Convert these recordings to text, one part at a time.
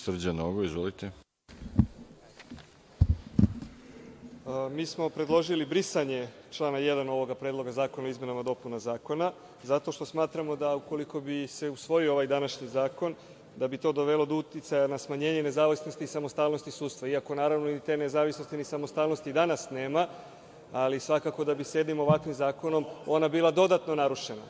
Srđan Nogo, izvolite. Mi smo predložili brisanje člana 1. ovoga Predloga zakona o izmenama i dopunama Zakona, zato što smatramo da ukoliko bi se usvojio ovaj današnji zakon, da bi to dovelo do uticaja na smanjenje nezavisnosti i samostalnosti sudstva, iako naravno ni te nezavisnosti ni samostalnosti danas nema, ali svakako da bi se jednim ovakvim zakonom ona bila dodatno narušena.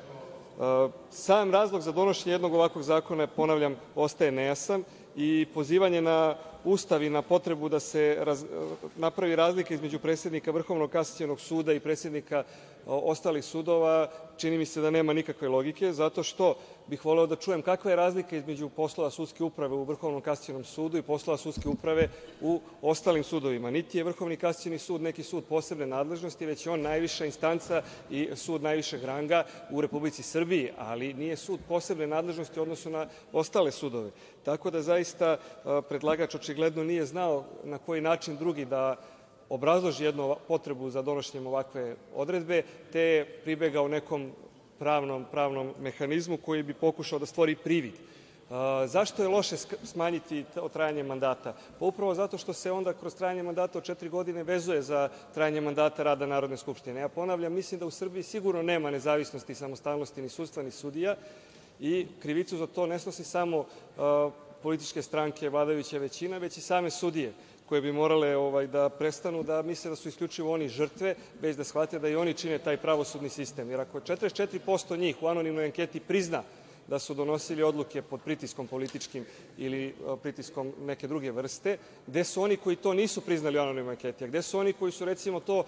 Sam razlog za donošenje jednog ovakvog zakona, ponavljam, ostaje nejasan i pozivanje na Ustav i na potrebu da se napravi razlika između predsednika Vrhovnog kasacionog suda i predsednika ostalih sudova, čini mi se da nema nikakve logike, zato što bih voleo da čujem kakva je razlika između poslova sudske uprave u Vrhovnom kasacionom sudu i poslova sudske uprave u ostalim sudovima. Niti je Vrhovni kasacioni sud neki sud posebne nadležnosti, već je on najviša instanca i sud najvišeg ranga u Republici Srbiji, ali nije sud posebne nadležnosti u odnosu na ostale sudove. Tako da zaista predlagač očigledno nije znao na koji način drugi da obrazloži jednu potrebu za donošenjem ovakve odredbe, te je pribegao nekom pravnom mehanizmu koji bi pokušao da stvori privid. Zašto je loše smanjiti trajanje mandata? Pa upravo zato što se onda kroz trajanje mandata od 4 godine vezuje za trajanje mandata rada Narodne skupštine. Ja ponavljam, mislim da u Srbiji sigurno nema nezavisnosti i samostalnosti ni sudstva ni sudija i krivicu za to ne snosi samo političke stranke, vladajuća većina, već i same sudije, koje bi morale da prestanu da misle da su isključivo oni žrtve, već da shvate da i oni čine taj pravosudni sistem. Jer ako 44% njih u anonimnoj anketi prizna da su donosili odluke pod pritiskom političkim ili pritiskom neke druge vrste, gde su oni koji to nisu priznali u anonimnoj anketi? A gde su oni koji su, recimo, to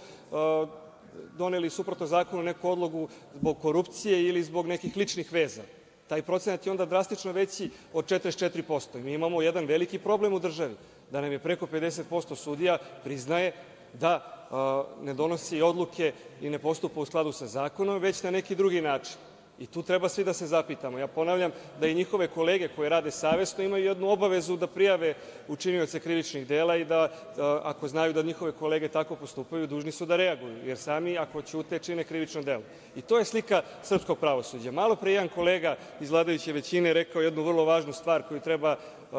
doneli suprotno zakonu neku odluku zbog korupcije ili zbog nekih ličnih veza? Taj procenat je onda drastično veći od 44%. Mi imamo jedan veliki problem u državi, da nam je preko 50% sudija priznaje da ne donosi odluke i ne postupa u skladu sa zakonom, već na neki drugi način. I tu treba svi da se zapitamo. Ja ponavljam da i njihove kolege koje rade savesno imaju jednu obavezu da prijave učinioce krivičnih dela i da ako znaju da njihove kolege tako postupaju, dužni su da reaguju, jer sami ako ćute čine krivično delo. I to je slika srpskog pravosuđa. Malopre jedan kolega iz vladajuće većine rekao jednu vrlo važnu stvar koju treba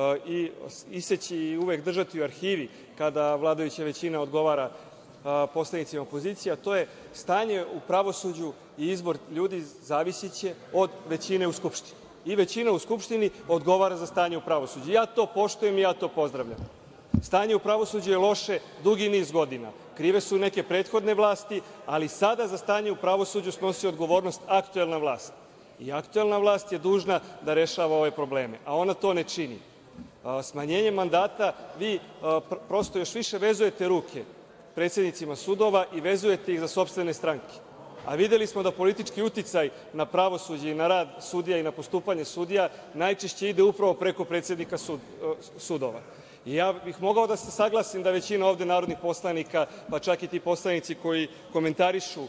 i iseći i uvek držati u arhivi kada vladajuća većina odgovara poslanicima opozicije, a to je stanje u pravosuđu i izbor ljudi zavisiće od većine u Skupštini. I većina u Skupštini odgovara za stanje u pravosuđu. Ja to poštujem i ja to pozdravljam. Stanje u pravosuđu je loše dugi niz godina. Krive su neke prethodne vlasti, ali sada za stanje u pravosuđu snosi odgovornost aktuelna vlast. I aktuelna vlast je dužna da rešava ove probleme, a ona to ne čini. Smanjenjem mandata vi prosto još više vezujete ruke predsednicima sudova i vezujete ih za sopstvene stranke. A videli smo da politički uticaj na pravosuđe i na rad sudija i na postupanje sudija najčešće ide upravo preko predsednika sudova. I ja bih mogao da se saglasim da većina ovde narodnih poslanika, pa čak i ti poslanici koji komentarišu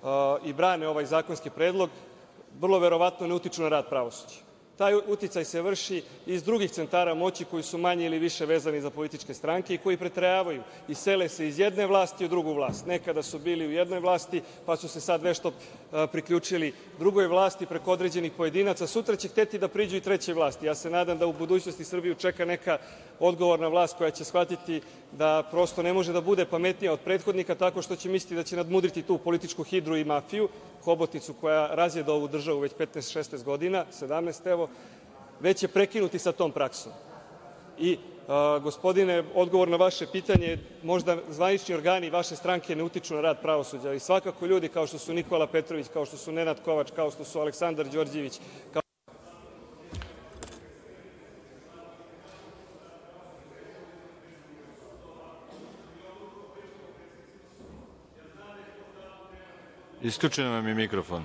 i brane ovaj zakonski predlog, vrlo verovatno ne utiču na rad pravosuđa. Taj uticaj se vrši iz drugih centara moći koji su manje ili više vezani za političke stranke i koji pretrajavaju i sele se iz jedne vlasti u drugu vlast. Nekada su bili u jednoj vlasti, pa su se sad vešto priključili drugoj vlasti preko određenih pojedinaca. Sutra će hteti da priđu i trećoj vlasti. Ja se nadam da u budućnosti Srbiju čeka neka odgovorna vlast koja će shvatiti da prosto ne može da bude pametnija od prethodnika tako što će misliti da će nadmudriti tu političku hidru i mafiju, hobotnicu koja razjeda ovu državu već 15-16 godina, 17 evo, već će prekinuti sa tom praksom. I, gospodine, odgovor na vaše pitanje, možda zvanični organi vaše stranke ne utiču na rad pravosuđa, ali svakako ljudi kao što su Nikola Petrović, kao što su Nenad Kovač, kao što su Aleksandar Đorđević, Isključen vam je mikrofon.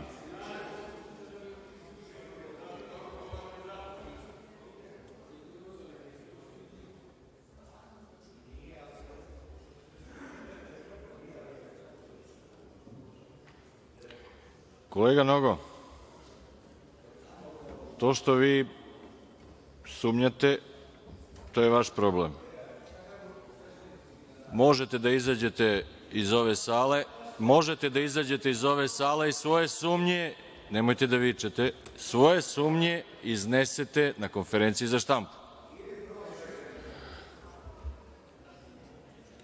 Kolega Nogo, to što vi sumnjate, to je vaš problem. Možete da izađete iz ove sale i svoje sumnje, nemojte da vičete, svoje sumnje iznesete na konferenciji za štampu.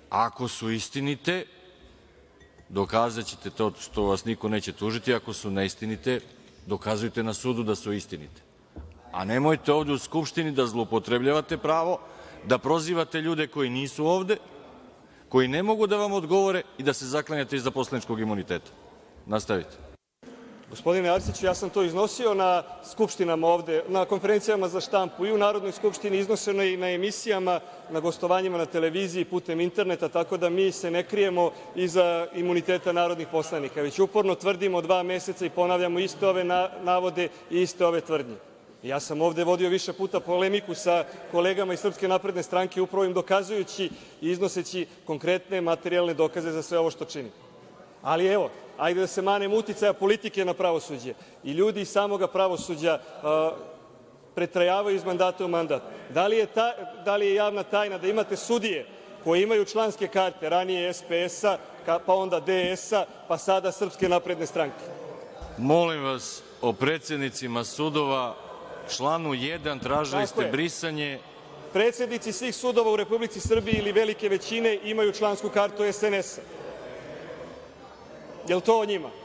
Ako su istinite, dokazaćete to što vas niko neće tužiti. Ako su neistinite, dokazujte na sudu da su istinite. A nemojte ovde u Skupštini da zloupotrebljavate pravo, da prozivate ljude koji nisu ovde, koji ne mogu da vam odgovore i da se zaklanjate iza poslaničkog imuniteta. Nastavite. Gospodine Arsiću, ja sam to iznosio na skupštinama ovde, na konferencijama za štampu i u Narodnoj skupštini, iznošeno i na emisijama, na gostovanjima na televiziji, putem interneta, tako da mi se ne krijemo iza imuniteta narodnih poslanika, već uporno tvrdimo 2 meseca i ponavljamo iste ove navode i iste ove tvrdnje. Ja sam ovde vodio više puta polemiku sa kolegama iz SNS, upravo im dokazujući i iznoseći konkretne materijalne dokaze za sve ovo što činim. Ali evo, hajde da se manemo uticaja politike na pravosuđe. I ljudi iz samoga pravosuđa pretrajavaju iz mandata u mandat. Da li je javna tajna da imate sudije koji imaju članske karte, ranije SPS-a, pa onda DS-a, pa sada SNS? Molim vas, o predsednicima sudova, članu 1. tražili ste brisanje. Predsednici svih sudova u Republici Srbiji ili velike većine imaju člansku kartu SNS-a. Je li to o njima?